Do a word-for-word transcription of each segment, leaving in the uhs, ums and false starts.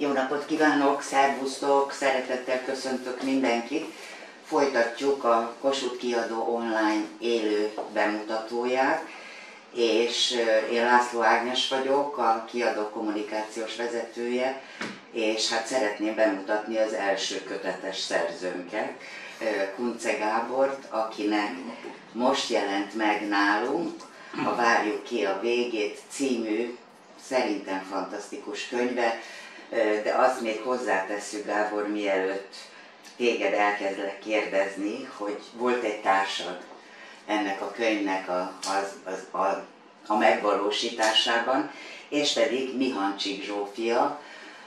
Jó napot kívánok, szervusztok, szeretettel köszöntök mindenkit. Folytatjuk a Kossuth Kiadó online élő bemutatóját, és én László Ágnes vagyok, a kiadó kommunikációs vezetője, és hát szeretném bemutatni az első kötetes szerzőnket, Kunce Gábort, akinek most jelent meg nálunk a Várjuk ki a végét című, szerintem fantasztikus könyve, de azt még hozzátesszük, Gábor, mielőtt téged elkezdlek kérdezni, hogy volt egy társad ennek a könyvnek a, az, az, a, a megvalósításában, és pedig Mihancsik Zsófia,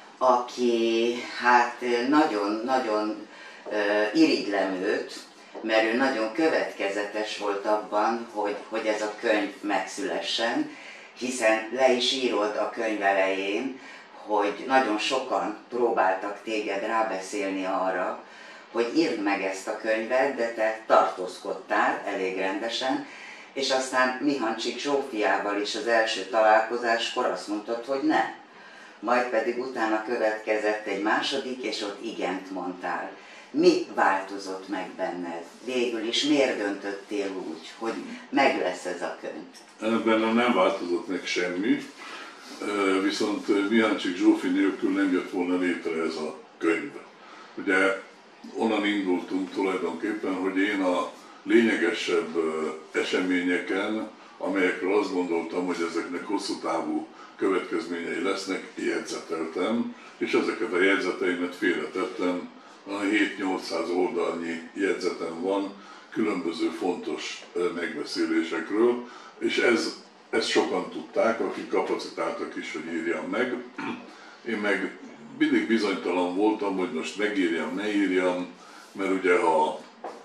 aki hát nagyon-nagyon uh, irigylem őt, mert ő nagyon következetes volt abban, hogy, hogy ez a könyv megszülessen, hiszen le is írod a könyv elején, hogy nagyon sokan próbáltak téged rábeszélni arra, hogy írd meg ezt a könyvet, de te tartózkodtál elég rendesen, és aztán Mihancsik Zsófiával is az első találkozáskor azt mondtad, hogy nem. Majd pedig utána következett egy második, és ott igent mondtál. Mi változott meg benned? Végül is miért döntöttél úgy, hogy meg lesz ez a könyv? Bennem nem változott meg semmi, viszont Mihancsik Zsófi nélkül nem jött volna létre ez a könyv. Ugye onnan indultunk tulajdonképpen, hogy én a lényegesebb eseményeken, amelyekről azt gondoltam, hogy ezeknek hosszú távú következményei lesznek, jegyzeteltem, és ezeket a jegyzeteimet félretettem. A hét-nyolcszáz oldalnyi jegyzetem van különböző fontos megbeszélésekről, és ez, ezt sokan tudták, akik kapacitáltak is, hogy írjam meg. Én meg mindig bizonytalan voltam, hogy most megírjam, ne írjam, mert ugye ha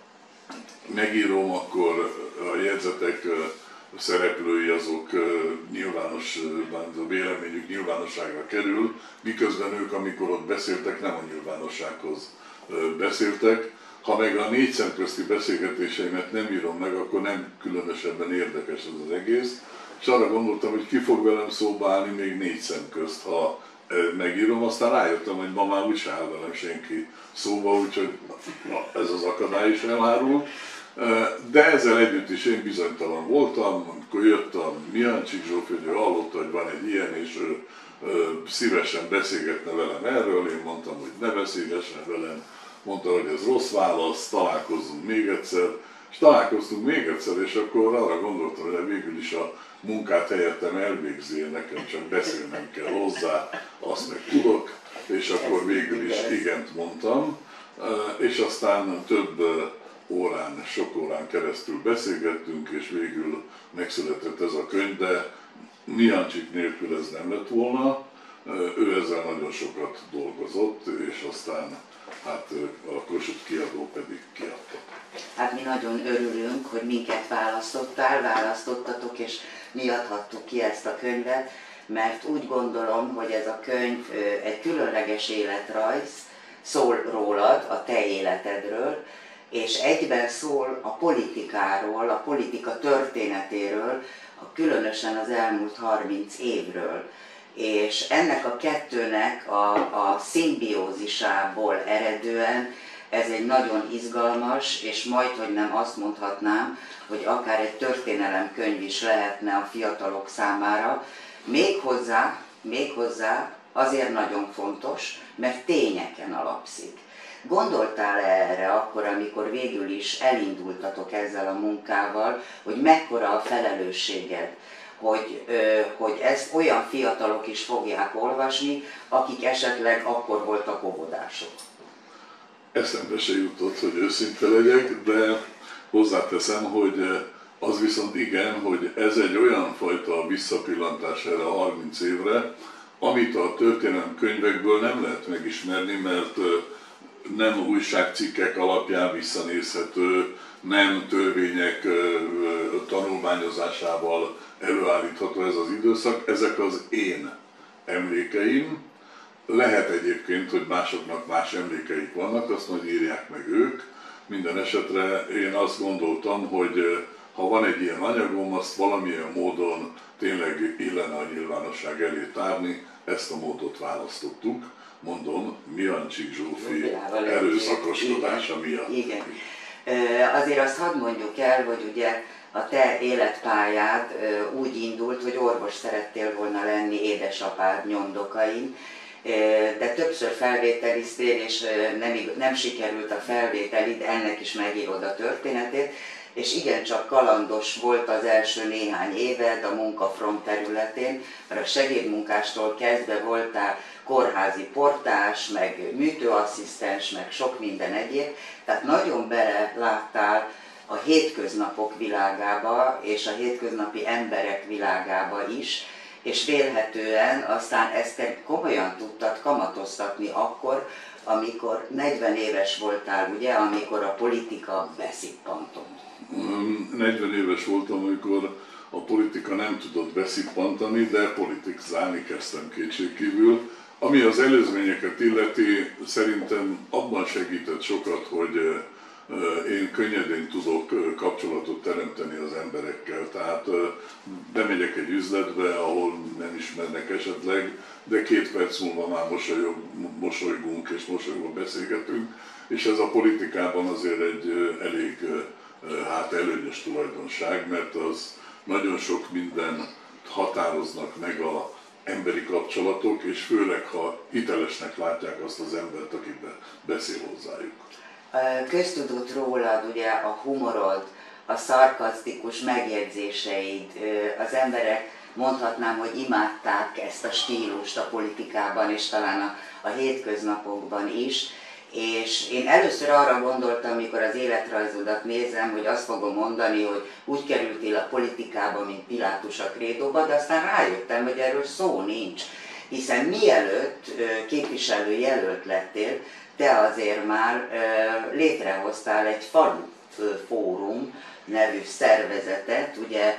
megírom, akkor a jegyzetek szereplői azok nyilvános, a véleményük nyilvánosságra kerül, miközben ők, amikor ott beszéltek, nem a nyilvánossághoz beszéltek. Ha meg a négy szem közti beszélgetéseimet nem írom meg, akkor nem különösebben érdekes ez az egész. És arra gondoltam, hogy ki fog velem szóba állni még négy szem közt, ha megírom. Aztán rájöttem, hogy ma már úgyse áll velem senki szóba, úgyhogy na, ez az akadály is elhárult. De ezzel együtt is én bizonytalan voltam, amikor jött a Mihancsik Zsófi, hogy ő hallotta, hogy van egy ilyen, és ő szívesen beszélgetne velem erről, én mondtam, hogy ne beszélgessen velem, mondta, hogy ez rossz válasz, találkozzunk még egyszer, és találkoztunk még egyszer, és akkor arra gondoltam, hogy végül is a munkát helyettem elvégzi, nekem csak beszélnem kell hozzá, azt meg tudok, és akkor végül is igent mondtam, és aztán több órán, sok órán keresztül beszélgettünk, és végül megszületett ez a könyv, de Mihancsik nélkül ez nem lett volna, ő ezzel nagyon sokat dolgozott, és aztán hát a Kossuth Kiadó pedig kiadta. Hát mi nagyon örülünk, hogy minket választottál, választottatok, és mi adhattuk ki ezt a könyvet, mert úgy gondolom, hogy ez a könyv egy különleges életrajz, szól rólad, a te életedről, és egyben szól a politikáról, a politika történetéről, különösen az elmúlt harminc évről. És ennek a kettőnek a, a szimbiózisából eredően ez egy nagyon izgalmas, és majdhogy nem azt mondhatnám, hogy akár egy történelemkönyv is lehetne a fiatalok számára, méghozzá, méghozzá azért nagyon fontos, mert tényeken alapszik. Gondoltál erre akkor, amikor végül is elindultatok ezzel a munkával, hogy mekkora a felelősséged, hogy, hogy ezt olyan fiatalok is fogják olvasni, akik esetleg akkor voltak óvodások? Eszembe se jutott, hogy őszinte legyek, de hozzáteszem, hogy az viszont igen, hogy ez egy olyan fajta visszapillantás erre a harminc évre, amit a történelemkönyvekből nem lehet megismerni, mert nem újságcikkek alapján visszanézhető, nem törvények tanulmányozásával előállítható ez az időszak, ezek az én emlékeim. Lehet egyébként, hogy másoknak más emlékeik vannak, azt majd írják meg ők. Minden esetre én azt gondoltam, hogy ha van egy ilyen anyagom, azt valamilyen módon tényleg illene a nyilvánosság elé tárni, ezt a módot választottuk, mondom, Mihancsik Zsófi erőszakoskodása miatt. Igen. Azért azt hadd mondjuk el, hogy ugye a te életpályád úgy indult, hogy orvos szerettél volna lenni édesapád nyomdokain, de többször felvételiztél, és nem, nem sikerült a felvételid, ennek is megírod a történetét, és igencsak kalandos volt az első néhány éved a munkafront területén, mert a segédmunkástól kezdve voltál kórházi portás, meg műtőasszisztens, meg sok minden egyéb, tehát nagyon bele láttál a hétköznapok világába és a hétköznapi emberek világába is, és vélhetően aztán ezt te komolyan tudtad kamatoztatni akkor, amikor negyven éves voltál, ugye, amikor a politika beszippantott. negyven éves voltam, amikor a politika nem tudott beszippantani, de politizálni kezdtem kétségkívül. Ami az előzményeket illeti, szerintem abban segített sokat, hogy én könnyedén tudok kapcsolatot teremteni az emberekkel. Tehát bemegyek egy üzletbe, ahol nem ismernek esetleg, de két perc múlva már mosolyog, mosolygunk és mosolyogva beszélgetünk, és ez a politikában azért egy elég hát előnyös tulajdonság, mert az nagyon sok minden határoznak meg a emberi kapcsolatok, és főleg, ha hitelesnek látják azt az embert, aki beszél hozzájuk. Köztudott rólad ugye a humorod, a szarkasztikus megjegyzéseid, az emberek mondhatnám, hogy imádták ezt a stílust a politikában, és talán a, a hétköznapokban is. És én először arra gondoltam, amikor az életrajzodat nézem, hogy azt fogom mondani, hogy úgy kerültél a politikába, mint Pilátus a krédóba, de aztán rájöttem, hogy erről szó nincs. Hiszen mielőtt képviselő jelölt lettél, te azért már létrehoztál egy falu fórum nevű szervezetet, ugye,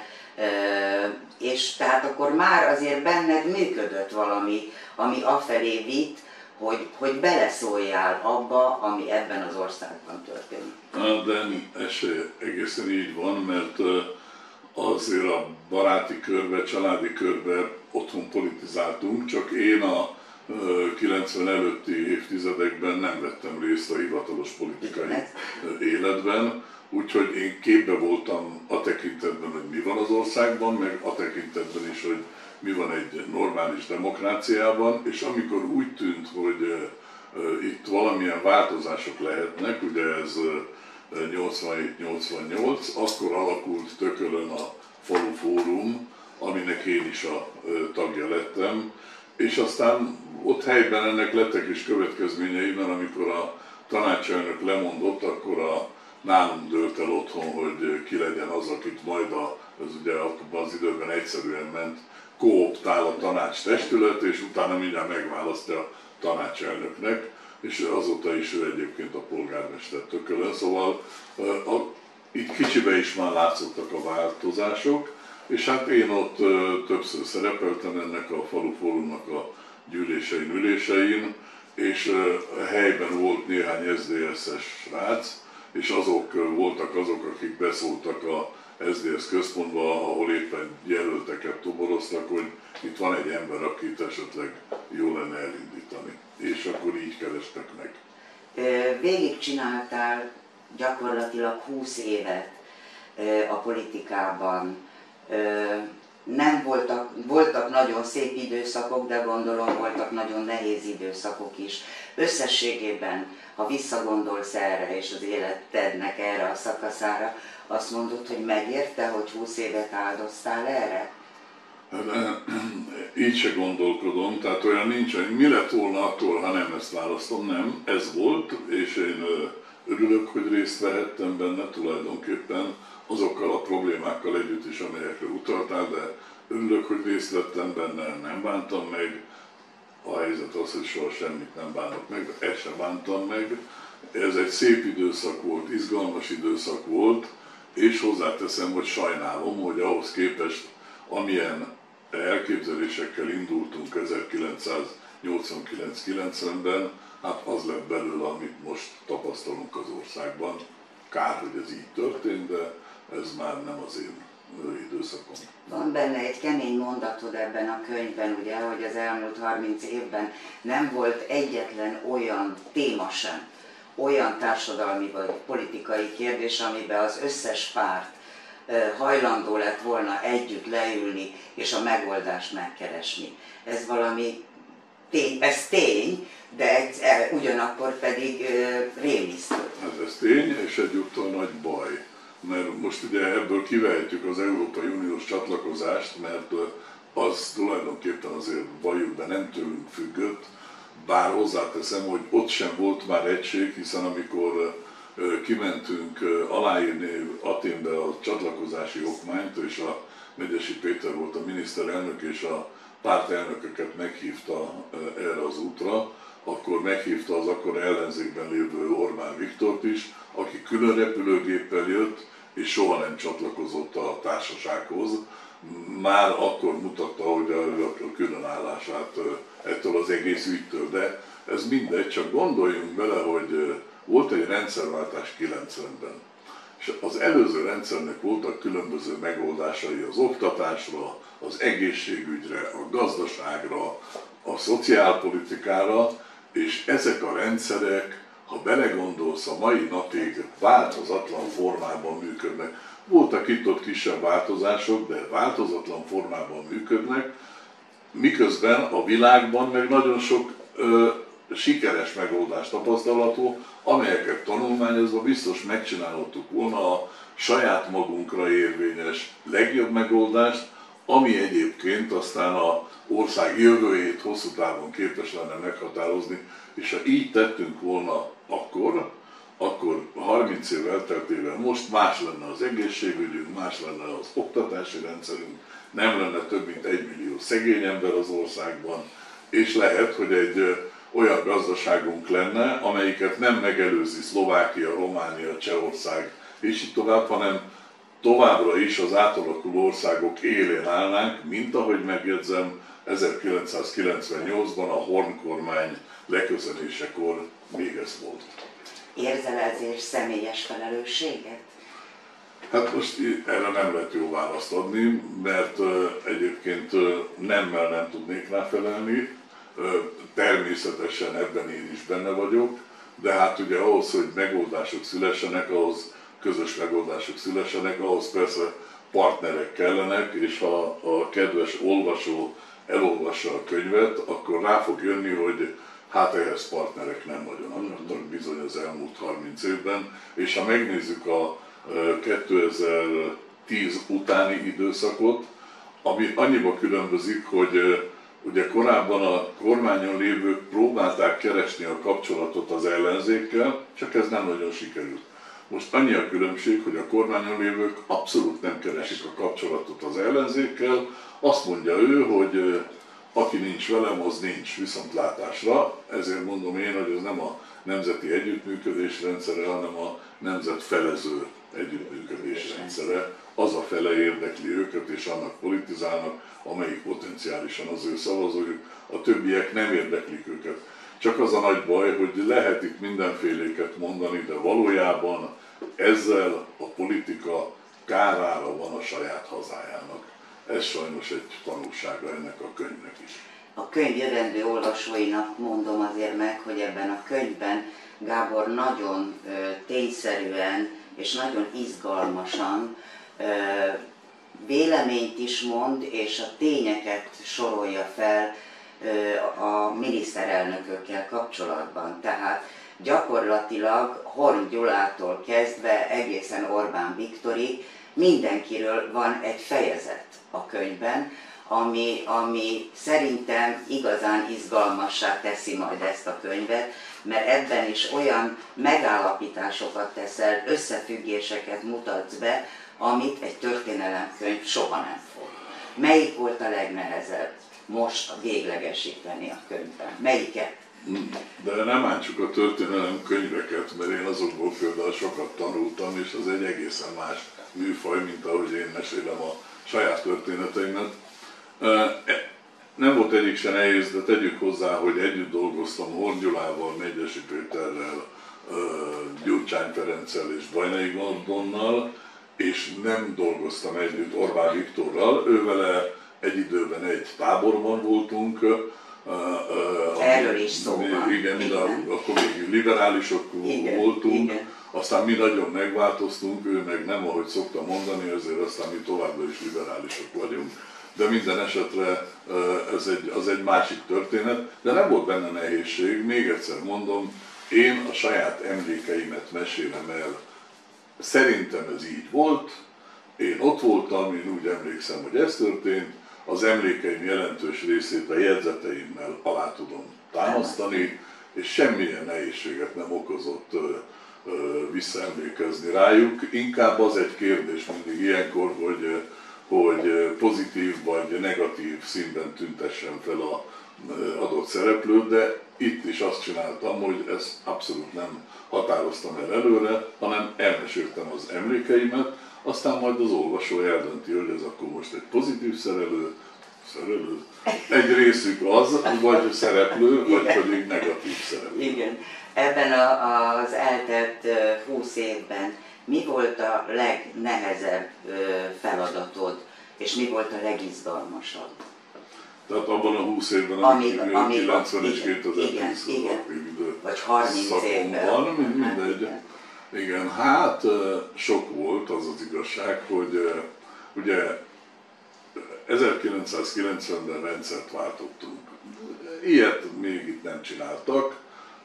és tehát akkor már azért benned működött valami, ami afelé vitt, hogy, hogy beleszóljál abba, ami ebben az országban történik. De ez se egészen így van, mert azért a baráti körbe, családi körbe otthon politizáltunk, csak én a kilencven előtti évtizedekben nem vettem részt a hivatalos politikai életben, úgyhogy én képbe voltam a tekintetben, hogy mi van az országban, meg a tekintetben is, hogy mi van egy normális demokráciában, és amikor úgy tűnt, hogy itt valamilyen változások lehetnek, ugye ez nyolcvanhét nyolcvannyolc, akkor alakult Tökölön a Falu Fórum, aminek én is a tagja lettem, és aztán ott helyben ennek lettek is következményei, mert amikor a tanácselnök lemondott, akkor a nálunk dőlt el otthon, hogy ki legyen az, akit majd a, az ugye abban az időben egyszerűen ment, kooptál a tanács testület, és utána mindjárt megválasztja a tanácselnöknek, és azóta is ő egyébként a polgármester Tökölön, szóval a, a, itt kicsibe is már látszottak a változások, és hát én ott ö, többször szerepeltem ennek a Falu Fórumnak a gyűlésein, ülésein, és ö, helyben volt néhány es zé es-es srác, és azok ö, voltak azok, akik beszóltak a es zé es központba, ahol éppen jelölteket toboroztak, hogy itt van egy ember, akit esetleg jó lenne elindítani. És akkor így kerestek meg. Végigcsináltál gyakorlatilag húsz évet a politikában. Nem voltak, voltak nagyon szép időszakok, de gondolom voltak nagyon nehéz időszakok is. Összességében, ha visszagondolsz erre és az életednek erre a szakaszára, azt mondod, hogy megérte, hogy húsz évet áldoztál erre? Így se gondolkodom, tehát olyan nincs, hogy mi lett volna akkor, ha nem ezt választom, nem. Ez volt, és én örülök, hogy részt vehettem benne tulajdonképpen azokkal a problémákkal együtt is, amelyekre utaltál, de örülök, hogy részt vettem benne, nem bántam meg. A helyzet az, hogy soha semmit nem bánok meg, de ezt sem bántam meg. Ez egy szép időszak volt, izgalmas időszak volt, és hozzáteszem, hogy sajnálom, hogy ahhoz képest, amilyen elképzelésekkel indultunk ezerkilencszáznyolcvankilenc kilencvenben, hát az lett belőle, amit most tapasztalunk az országban. Kár, hogy ez így történt, de ez már nem az én időszakon. Van benne egy kemény mondatod ebben a könyvben, ugye, hogy az elmúlt harminc évben nem volt egyetlen olyan téma sem, olyan társadalmi vagy politikai kérdés, amiben az összes párt hajlandó lett volna együtt leülni és a megoldást megkeresni. Ez valami tény, ez tény, de egy, ugyanakkor pedig rémisztő. Ez, ez tény, és egyúttal nagy baj. Mert most ugye ebből kivehetjük az Európai Uniós csatlakozást, mert az tulajdonképpen azért valljuk be nem tőlünk függött, bár hozzáteszem, hogy ott sem volt már egység, hiszen amikor kimentünk aláírni Athénbe a csatlakozási okmányt, és a Megyesi Péter volt a miniszterelnök, és a pártelnököket meghívta erre az útra, akkor meghívta az akkor ellenzékben lévő Orbán Viktort is, aki külön repülőgéppel jött, és soha nem csatlakozott a társasághoz. Már akkor mutatta, hogy a különállását ettől az egész ügytől, de ez mindegy, csak gondoljunk bele, hogy volt egy rendszerváltás kilencvenben, és az előző rendszernek voltak különböző megoldásai az oktatásra, az egészségügyre, a gazdaságra, a szociálpolitikára, és ezek a rendszerek, ha belegondolsz, a mai napig változatlan formában működnek. Voltak itt-ott kisebb változások, de változatlan formában működnek, miközben a világban meg nagyon sok ö, sikeres megoldás tapasztalható, amelyeket tanulmányozva biztos megcsinálhattuk volna a saját magunkra érvényes legjobb megoldást, ami egyébként aztán az ország jövőjét hosszú távon képes lenne meghatározni, és ha így tettünk volna akkor, akkor harminc év elteltével most más lenne az egészségügyünk, más lenne az oktatási rendszerünk, nem lenne több mint egy millió szegény ember az országban, és lehet, hogy egy olyan gazdaságunk lenne, amelyiket nem megelőzi Szlovákia, Románia, Csehország, és így tovább, hanem továbbra is az átalakuló országok élén állnánk, mint ahogy megjegyzem, ezerkilencszázkilencvennyolcban a Horn kormány leköszönésekor még ez volt. Érzel ezért személyes felelősséget? Hát most erre nem lehet jó választ adni, mert egyébként nemmel nem tudnék ráfelelni, természetesen ebben én is benne vagyok, de hát ugye ahhoz, hogy megoldások szülessenek, ahhoz közös megoldások szülessenek, ahhoz persze partnerek kellenek, és ha a kedves olvasó elolvassa a könyvet, akkor rá fog jönni, hogy hát ehhez partnerek nem nagyon akartak bizony az elmúlt harminc évben, és ha megnézzük a kétezer-tíz utáni időszakot, ami annyiba különbözik, hogy ugye korábban a kormányon lévők próbálták keresni a kapcsolatot az ellenzékkel, csak ez nem nagyon sikerült. Most annyi a különbség, hogy a kormányon lévők abszolút nem keresik a kapcsolatot az ellenzékkel, azt mondja ő, hogy aki nincs velem, az nincs viszontlátásra, ezért mondom én, hogy ez nem a nemzeti együttműködés rendszere, hanem a nemzetfelező együttműködés rendszere. Az a fele érdekli őket, és annak politizálnak, amelyik potenciálisan az ő szavazójuk, a többiek nem érdeklik őket. Csak az a nagy baj, hogy lehet itt mindenféléket mondani, de valójában ezzel a politika kárára van a saját hazájának. Ez sajnos egy tanulsága ennek a könyvnek is. A könyv jövendő olvasóinak mondom azért meg, hogy ebben a könyvben Gábor nagyon ö, tényszerűen és nagyon izgalmasan ö, véleményt is mond, és a tényeket sorolja fel ö, a miniszterelnökökkel kapcsolatban. Tehát gyakorlatilag Horn Gyulától kezdve egészen Orbán Viktorig mindenkiről van egy fejezet a könyvben, ami, ami szerintem igazán izgalmassá teszi majd ezt a könyvet, mert ebben is olyan megállapításokat teszel, összefüggéseket mutatsz be, amit egy történelemkönyv soha nem fog. Melyik volt a legnehezebb most véglegesíteni a könyvben? Melyiket? De nem ántsuk a történelem könyveket, mert én azokból például sokat tanultam, és az egy egészen más műfaj, mint ahogy én mesélem a saját történeteimet. Nem volt egyik se nehéz, de tegyük hozzá, hogy együtt dolgoztam Horn Gyulával, Megyesi Péterrel, Gyurcsány Ferenccel és Bajnai Gordonnal, és nem dolgoztam együtt Orbán Viktorral, ővele egy időben egy táborban voltunk. Erről is szó van. Igen, mi akkor még liberálisok igen, voltunk, igen. Aztán mi nagyon megváltoztunk, ő meg nem, ahogy szoktam mondani, ezért aztán mi továbbra is liberálisok vagyunk. De minden esetre ez egy, az egy másik történet, de nem volt benne nehézség, még egyszer mondom, én a saját emlékeimet mesélem el. Szerintem ez így volt, én ott voltam, én úgy emlékszem, hogy ez történt, az emlékeim jelentős részét a jegyzeteimmel alá tudom támasztani, és semmilyen nehézséget nem okozott visszaemlékezni rájuk. Inkább az egy kérdés mindig ilyenkor, hogy, hogy pozitív vagy negatív színben tüntessen fel az adott szereplőt, de itt is azt csináltam, hogy ezt abszolút nem határoztam el előre, hanem elmeséltem az emlékeimet, aztán majd az olvasó eldönti, hogy ez akkor most egy pozitív szerelő, szerelő, egy részük az, vagy szereplő, vagy pedig negatív szereplő. Igen. Ebben a, az eltelt húsz évben mi volt a legnehezebb feladatod, és mi volt a legizgalmasabb? Tehát abban a húsz évben, amit kilencven és kétezer-tíz az aktív idő vagy harminc évben van, mindegy. Igen, hát sok volt az az igazság, hogy ugye ezerkilencszázkilencvenben rendszert váltottunk. Ilyet még itt nem csináltak,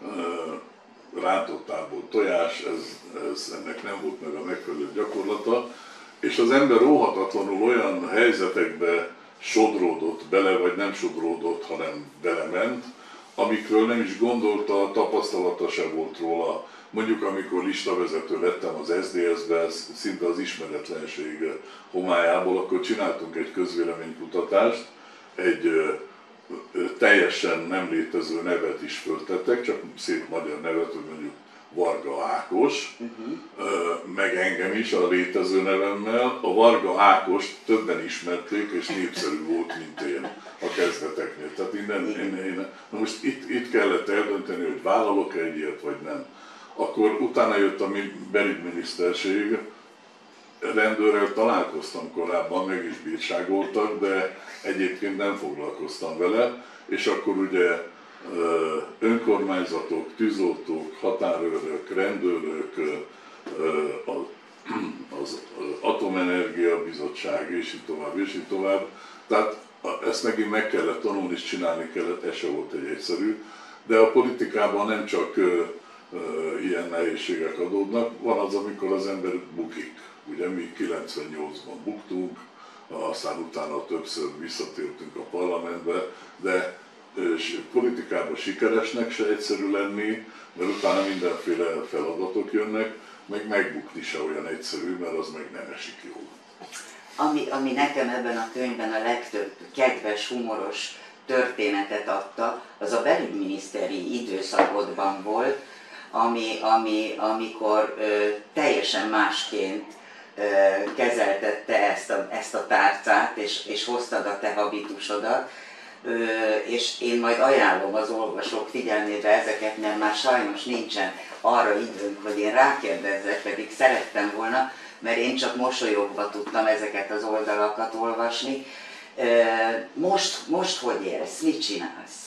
rántottából tojás, ez, ez, ennek nem volt meg a megfelelő gyakorlata, és az ember óhatatlanul olyan helyzetekbe sodródott bele, vagy nem sodródott, hanem belement, amikről nem is gondolta, tapasztalata se volt róla. Mondjuk amikor listavezető lettem az es zé dé es-be, szinte az ismeretlenség homályából, akkor csináltunk egy közvéleménykutatást, egy teljesen nem létező nevet is föltettek, csak szép magyar nevet, hogy mondjuk Varga Ákos, uh-huh. meg engem is a létező nevemmel. A Varga Ákost többen ismerték, és népszerű volt, mint én a kezdeteknél. Tehát innen, én, én, na most itt, itt kellett eldönteni, hogy vállalok-e egy ilyet, vagy nem. Akkor utána jött a belügyminiszterség, rendőrrel találkoztam korábban, meg is bírságoltak, de egyébként nem foglalkoztam vele, és akkor ugye önkormányzatok, tűzoltók, határőrök, rendőrök, az Atomenergia Bizottság, és így tovább, és így tovább. Tehát ezt megint meg kellett tanulni, és csinálni kellett, ez se volt egy egyszerű. De a politikában nem csak ilyen nehézségek adódnak, van az, amikor az ember bukik. Ugye mi kilencvennyolcban buktunk, aztán utána többször visszatértünk a parlamentbe, de politikában sikeresnek se egyszerű lenni, mert utána mindenféle feladatok jönnek, meg megbukni se olyan egyszerű, mert az meg nem esik jól. Ami, ami nekem ebben a könyvben a legtöbb kedves, humoros történetet adta, az a belügyminiszteri időszakodban volt, ami, ami, amikor ö, teljesen másként ö, kezelted te ezt a, ezt a tárcát, és, és hoztad a te habitusodat, ö, és én majd ajánlom az olvasók figyelmébe ezeket, mert már sajnos nincsen arra időnk, hogy én rákérdezzek, pedig szerettem volna, mert én csak mosolyogva tudtam ezeket az oldalakat olvasni. Most, most hogy élsz? Mit csinálsz?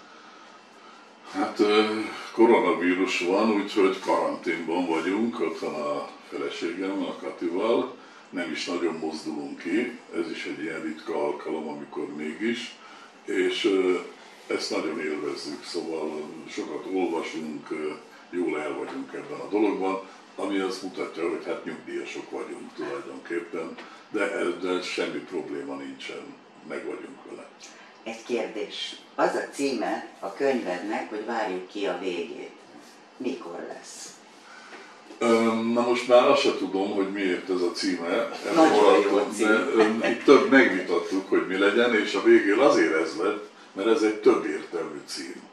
Hát koronavírus van, úgyhogy karanténban vagyunk, otthon a feleségem, a Katival, nem is nagyon mozdulunk ki, ez is egy ilyen ritka alkalom, amikor mégis, és ezt nagyon élvezzük, szóval sokat olvasunk, jól el vagyunk ebben a dologban, ami azt mutatja, hogy hát nyugdíjasok vagyunk tulajdonképpen, de ezzel semmi probléma nincsen, meg vagyunk vele. Egy kérdés. Az a címe a könyvednek, hogy várjuk ki a végét. Mikor lesz? Na most már azt sem tudom, hogy miért ez a címe. Nagyon jó cím. De itt több megvitattuk, hogy mi legyen, és a végén azért ez lett, mert ez egy több értelmű cím.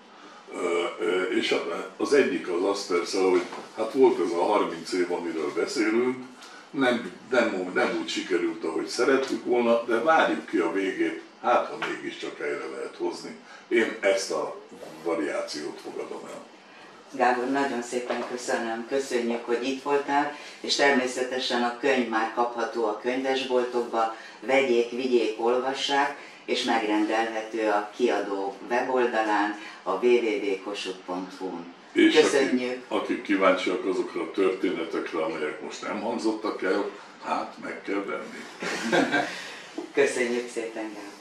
És az egyik az az persze, hogy hát volt ez a harminc év, amiről beszélünk, nem, nem, nem úgy sikerült, ahogy szerettük volna, de várjuk ki a végét, hát ha mégiscsak helyre lehet hozni. Én ezt a variációt fogadom el. Gábor, nagyon szépen köszönöm, köszönjük, hogy itt voltál, és természetesen a könyv már kapható a könyvesboltokba, vegyék, vigyék, olvassák, és megrendelhető a kiadó weboldalán, a w w w pont kossuth pont hu n. És Köszönjük! Akik, akik kíváncsiak azokra a történetekre, amelyek most nem hangzottak el, hát meg kell venni. Köszönjük szépen, Gábor!